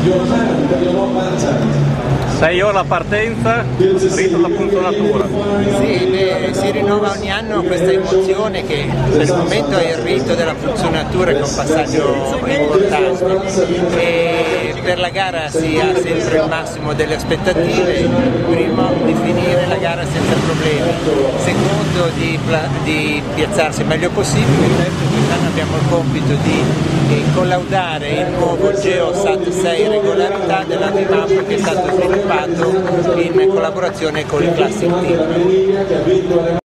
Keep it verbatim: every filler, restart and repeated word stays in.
sei ore la partenza, rito da puntuatura. Sì, beh, si rinnova ogni anno questa emozione che nel momento è il rito della funzionatura, che è un passaggio importante. E per la gara si ha sempre il massimo delle aspettative: primo, di finire la gara senza problemi; secondo, di, di piazzarsi il meglio possibile; terzo, quest'anno abbiamo il compito di eh, collaudare il nuovo GeoSat sei regolarità della V MAP, che è stato sviluppato in collaborazione con il Classic Team.